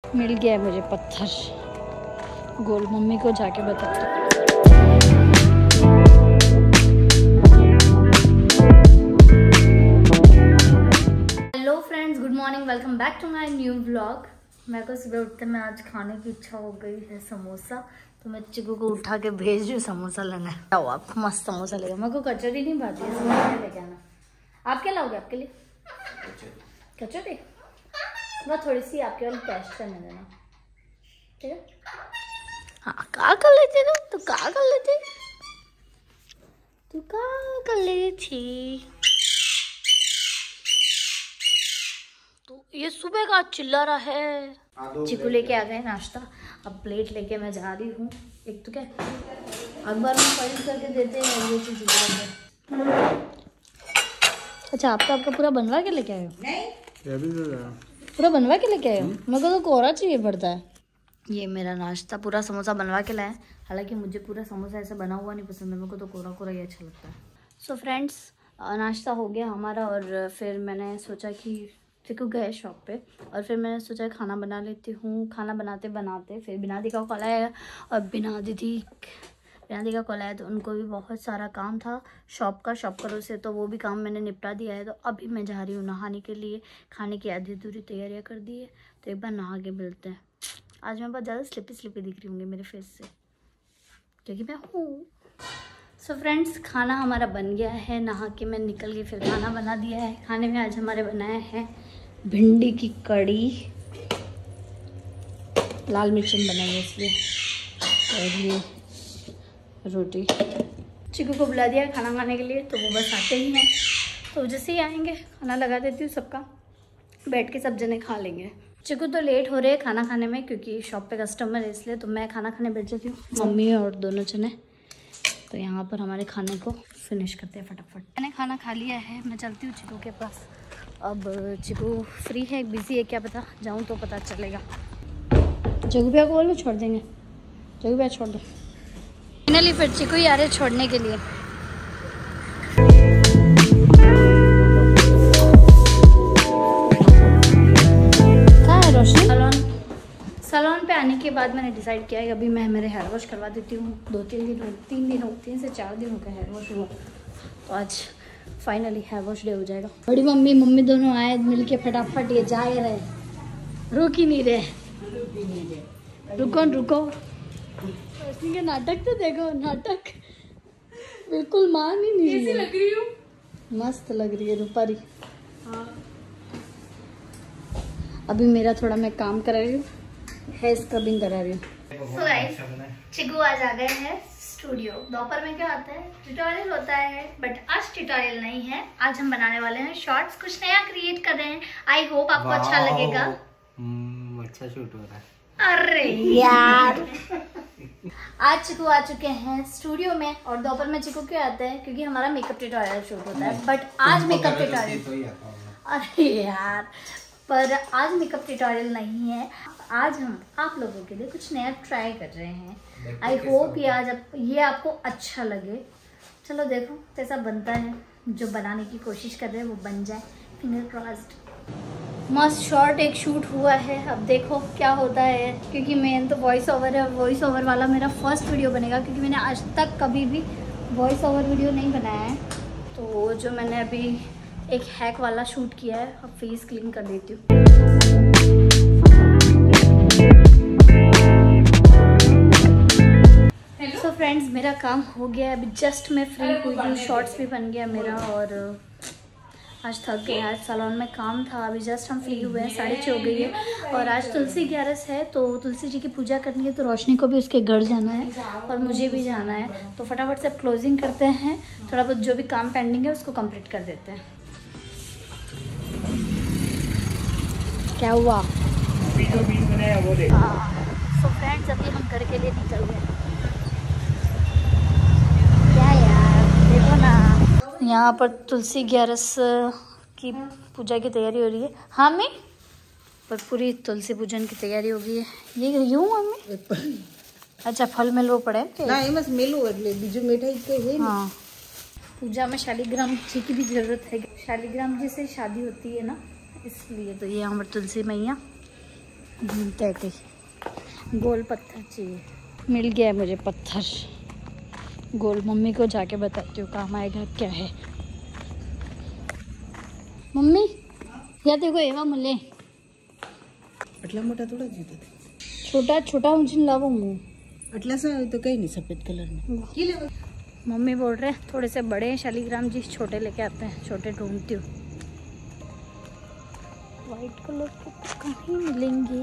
मिल गया है मुझे पत्थर गोल। मम्मी को जाके बताती हूँ। Hello friends, good morning, welcome back to my new vlog. मेरे को सुबह उठते में आज खाने की इच्छा हो गई है समोसा, तो मैं चिकू को उठा के भेज रही हूँ समोसा लेने। आओ आप, मस्त समोसा लेगा। मेरे को कचौरी नहीं भाती है, समोसा लेके आना। आप क्या लाओगे आपके लिए? कचौरी। वह थोड़ी सी आपके वाली टेस्ट करने देना, ठीक है? हाँ, क्या कर लेते तू क्या कर लेती? तू क्या कर लेती? तो ये सुबह का चिल्ला रहा है। चिकू लेके आ गए नाश्ता। अब प्लेट लेके मैं जा रही हूँ। एक तो क्या अखबार में पढ़ करके देते हैं ये चीज। अच्छा, आपका पूरा बनवा के लेके आए हो? नहीं, पूरा बनवा के लेके आए हो? मेरे को तो कोरा चाहिए पड़ता है। ये मेरा नाश्ता पूरा समोसा बनवा के लाए। हालांकि मुझे पूरा समोसा ऐसा बना हुआ नहीं पसंद है, मेरे को तो कोरा कोरा ही अच्छा लगता है। सो फ्रेंड्स, नाश्ता हो गया हमारा और फिर मैंने सोचा कि चिकू गए शॉप पे और फिर मैंने सोचा खाना बना लेती हूँ। खाना बनाते बनाते फिर बिना दी का कॉल आया और बिना दी का कॉल आया तो उनको भी बहुत सारा काम था शॉप करो से, तो वो भी काम मैंने निपटा दिया है। तो अभी मैं जा रही हूँ नहाने के लिए। खाने की आधी अधूरी तैयारियाँ कर दी है, तो एक बार नहा के मिलते हैं। आज मैं बहुत ज़्यादा स्लिपी दिख रही होंगी मेरे फेस से, क्योंकि मैं हूँ। सो फ्रेंड्स, खाना हमारा बन गया है। नहा के मैं निकल गई, फिर खाना बना दिया है। खाने में आज हमारे बनाया है भिंडी की कड़ी, लाल मिर्चन बनाई है इसलिए, और ये रोटी। चिकू को बुला दिया है खाना खाने के लिए, तो वो बस आते ही हैं। तो जैसे ही आएंगे खाना लगा देती हूँ सबका, बैठ के सब जने खा लेंगे। चिकू तो लेट हो रहे हैं खाना खाने में, क्योंकि शॉप पे कस्टमर है, इसलिए तो मैं खाना खाने बैठ जाती हूँ, मम्मी और दोनों जने। तो यहाँ पर हमारे खाने को फिनिश करते हैं फटाफट। मैंने खाना खा लिया है, मैं चलती हूँ चिकू के पास। अब चिकू फ्री है, बिजी है, क्या पता, जाऊँ तो पता चलेगा। जगू भैया को बोलो छोड़ देंगे, जगू भैया छोड़ दो। फाइनली फिर चिकू ही आ रहे छोड़ने के लिए। कहाँ है रोशनी? सैलून पे आने के बाद मैंने डिसाइड किया है अभी मैं मेरे हेयर वॉश करवा देती हूँ। 3 से 4 दिन हो गए हेयर वॉश हुआ, तो आज फाइनली हेयर वॉश डे हो जाएगा। बड़ी मम्मी दोनों आए मिल के फटाफट ये जा रहे, रुक ही नहीं रहे। रुको रोशनी के नाटक तो देखो, नाटक बिल्कुल मान ही नहीं। कैसी लग रही हूँ? मस्त लग रही है रूपारी। हाँ। अभी मेरा थोड़ा मैं काम करा रही हूँ, हेयर स्क्रबिंग करा रही हूँ। So guys, चिकू आज आ गए हैं स्टूडियो। दोपहर में क्या होता है, ट्यूटोरियल होता है, बट आज ट्यूटोरियल नहीं है। आज हम बनाने वाले हैं शॉर्ट्स, कुछ नया क्रिएट कर रहे हैं। आई होप आपको अच्छा लगेगा। अच्छा शूट हो रहा है। अरे यार आज चिकू आ चुके हैं स्टूडियो में, और दोपहर में चिकू क्यों आते हैं, क्योंकि हमारा मेकअप ट्यूटोरियल शूट होता है। बट आज मेकअप ट्यूटोरियल, अरे यार, पर आज मेकअप ट्यूटोरियल नहीं है। आज हम आप लोगों के लिए कुछ नया ट्राई कर रहे हैं। आई होप ये आपको अच्छा लगे। चलो देखो कैसा बनता है, जो बनाने की कोशिश कर रहे हैं वो बन जाए, फिंगर क्रॉस्ड। मस्त शॉर्ट एक शूट हुआ है, अब देखो क्या होता है, क्योंकि मेन तो वॉइस ओवर है। वॉइस ओवर वाला मेरा फर्स्ट वीडियो बनेगा, क्योंकि मैंने आज तक कभी भी वॉइस ओवर वीडियो नहीं बनाया है। तो जो मैंने अभी एक हैक वाला शूट किया है, अब फेस क्लीन कर देती हूँ। सो फ्रेंड्स, मेरा काम हो गया, अभी जस्ट मैं फ्री हुई हूँ। शॉर्ट्स भी बन गया मेरा, और आज थक गए। आज सैलून में काम था, अभी जस्ट हम फ्री हुए हैं, 6:30 हो गई है। और आज तुलसी 11 है, तो तुलसी जी की पूजा करनी है, तो रोशनी को भी उसके घर जाना है और मुझे भी जाना है। तो फटाफट से क्लोजिंग करते हैं, थोड़ा बहुत जो भी काम पेंडिंग है उसको कंप्लीट कर देते हैं। क्या हुआ? सो फ्रेंड्स, अभी हम घर के लिए निकल गए। क्या यार, देखो ना, यहाँ पर तुलसी 11 की पूजा की तैयारी हो रही है। हाँ मैं पर पूरी तुलसी पूजन की तैयारी हो गई है। ये यूँ मम्मी? अच्छा, फल मिलवो पड़े नहीं, बस मिलू એટલે બીજું मिठाई तो है। हाँ, पूजा में शालिग्राम जी की भी जरूरत है। शालिग्राम जी से शादी होती है ना, इसलिए। तो ये हमारी तुलसी मैया ढूंढते हैं कहीं। गोल पत्थर चाहिए, मिल गया है मुझे पत्थर गोल। मम्मी को जाके बताती हूँ काम आएगा क्या है। मम्मी या देखो एवा मुले आटला मोटा थोड़ा जीतो छोटा छोटा ऊंची लावो मुँह आटला सा तो कहीं नहीं सफेद कलर में। मम्मी बोल रहे हैं थोड़े से बड़े हैं शालीग्राम जी, छोटे लेके आते हैं। छोटे ढूंढती हूँ। वाइट कलर के तो कहीं मिलेंगे।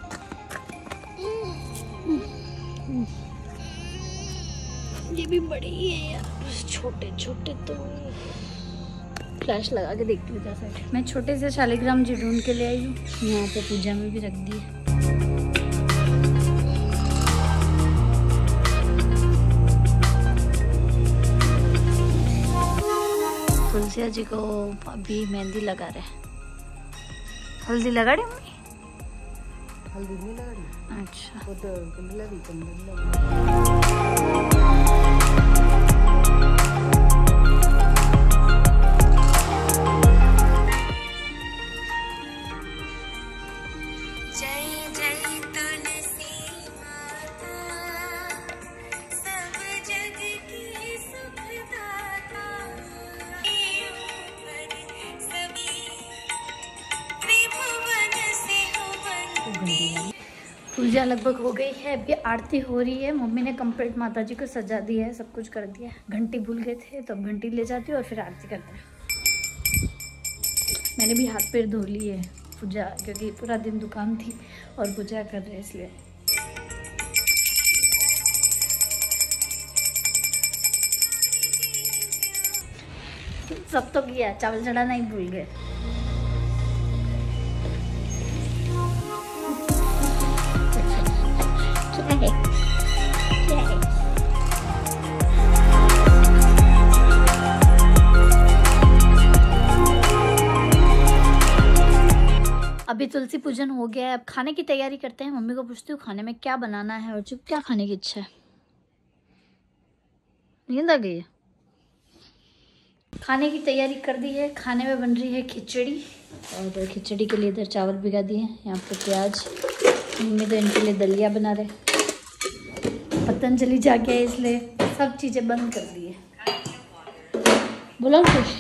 ये भी बड़ी है यार, छोटे छोटे तो। फ्लैश लगा के देखती हूँ जैसा। मैं छोटे से शालीग्राम जी ढूंढ के ले आई हूँ। यहाँ पे पूजा में भी रख दी है। तुलसिया जी को अभी मेहंदी लगा रहे हैं। हल्दी लगा रही मम्मी? हल्दी नहीं लगा रही। अच्छा वो तो लगी पूजा लगभग हो गई है, अभी आरती हो रही है। मम्मी ने कंप्लीट माता जी को सजा दिया है, सब कुछ कर दिया है। घंटी भूल गए थे तो अब घंटी ले जाती हूँ और फिर आरती करते हैं। मैंने भी हाथ पैर धो लिए है पूजा, क्योंकि पूरा दिन दुकान थी और पूजा कर रहे इसलिए। सब तो किया, चावल चढ़ाना ही भूल गए। अभी तुलसी पूजन हो गया है, अब खाने की तैयारी करते हैं। मम्मी को पूछती हूँ खाने में क्या बनाना है और चुप क्या खाने की इच्छा है। नींद आ गई है। खाने की तैयारी कर दी है। खाने में बन रही है खिचड़ी, और खिचड़ी के लिए इधर चावल भिगा दिए हैं। यहाँ पे प्याज। मम्मी तो इनके लिए दलिया बना रहे। पतंजलि जाके है इसलिए सब चीज़ें बंद कर दी है। बोलो कुछ।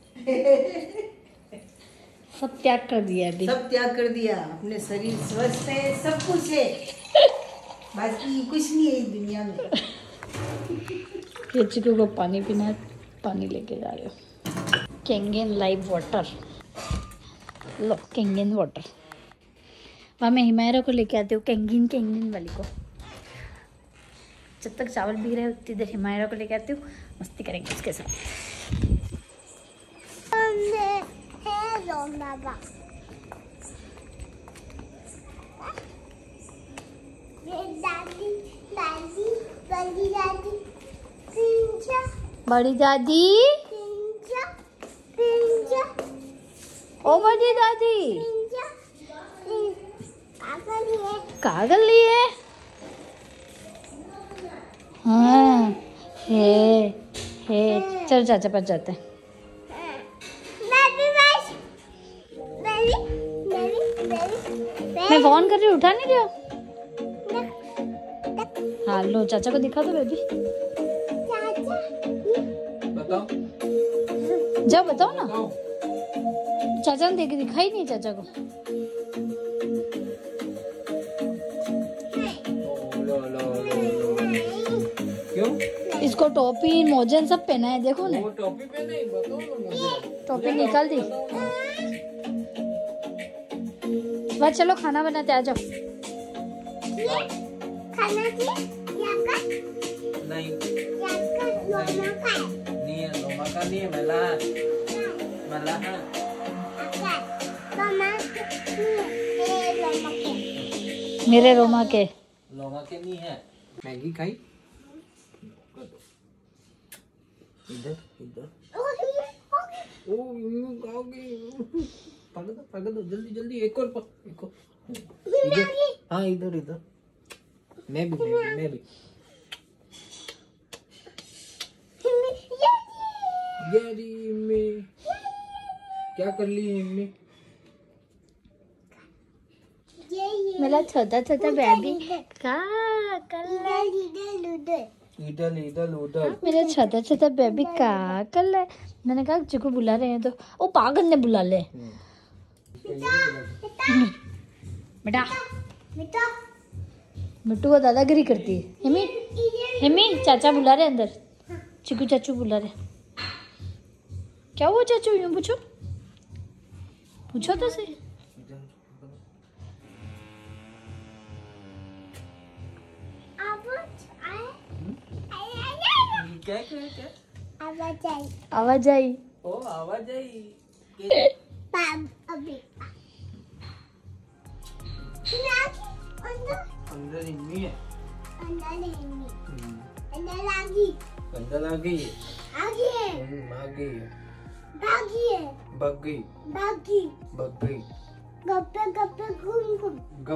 सब त्याग कर दिया अभी। सब त्याग कर दिया। अपने शरीर स्वस्थ है, सब कुछ है, बाकी कुछ नहीं है इस दुनिया में। ये चिकू को पानी पीना है, पानी लेके जा रहे हो। केंगेन लाइव वाटर लो, केंगेन वाटर। वहाँ मैं हिमायरा को लेके आती हूँ, केंगेन वाली को। जब तक चावल भी रहे उतनी देर हिमायरा को लेके आती हूँ, मस्ती करेंगे उसके साथ। बड़ी दादी, ओ बड़ी दादी, कागल लिए? हाँ, हे चल चाचा पास जाते हैं। मैं फोन कर रही हूँ, उठा नहीं रहा। हाँ लो, चाचा को दिखा दो बेबी। बताओ, जाओ बताओ ना। चाचा ने देखे, दिखाई नहीं चाचा को। क्यों? इसको टोपी मोजन सब पहना है, देखो ना। वो टोपी पहने ही, बताओ ना मुझे। टोपी निकाल दी। बस चलो खाना बनाते, आ जाओ। नहीं नहीं है, लोमा का नहीं है, मला है। मेरे रोमा के लोमा के नहीं है। मैगी खाई? इधर इधर। ओ पकड़ दो जल्दी जल्दी। एक और इधर। हाँ इधर इधर। मैं भी यारी में क्या कर ली इनने? मेरा छोटा छोटा बेबी का इधर इधर उधर। मेरा छोटा छोटा बेबी का कल है। मैंने कहा चिकू बुला रहे हैं तो ओ पागल ने बुला ले। बेटा मिट्टू को दादागिरी करती है। हेमी हेमी चाचा बुला रहे अंदर। चिकू चाचू बुला रहे। क्या हुआ चाचू? यूं पूछो पूछो तो सही। क्या क्या क्या? आवाज आई। ओ आवाज आई। अंदर इम्मी है। अंदर आ गई। आ गई। भाग गई। गप्पे गप्पे घूम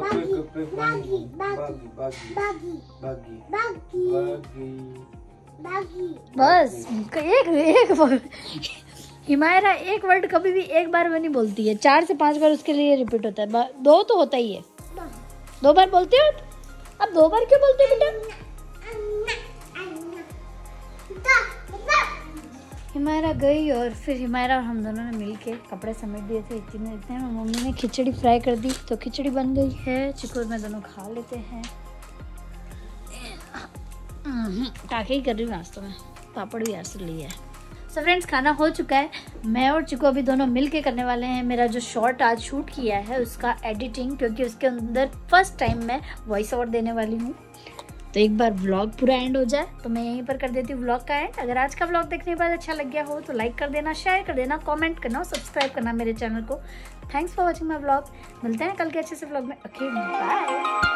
बस एक हिमायरा एक वर्ड कभी भी एक बार में नहीं बोलती है, 4 से 5 बार उसके लिए रिपीट होता है। 2 तो होता ही है। 2 बार बोलते हो आप? अब 2 बार क्यों बोलते हो बेटा? हिमायरा गई और फिर हिमायरा और हम दोनों ने मिलके कपड़े समेट दिए थे। इतने में मम्मी ने खिचड़ी फ्राई कर दी तो खिचड़ी बन गई है। चिकू और मैं दोनों खा लेते हैं। टाके ही कर रही हूँ नाश्ते में, पापड़ भी ऐसे लिए है। सो फ्रेंड्स खाना हो चुका है। मैं और चिकू अभी दोनों मिल के करने वाले हैं मेरा जो शॉर्ट आज शूट किया है उसका एडिटिंग, क्योंकि उसके अंदर फर्स्ट टाइम मैं वॉइस ओवर देने वाली हूँ। तो एक बार व्लॉग पूरा एंड हो जाए तो मैं यहीं पर कर देती हूँ व्लॉग का एंड। अगर आज का व्लॉग देखने के बाद अच्छा लग गया हो तो लाइक कर देना, शेयर कर देना, कमेंट करना और सब्सक्राइब करना मेरे चैनल को। Thanks for watching my vlog. मिलते हैं कल के अच्छे से व्लॉग में। Okay bye.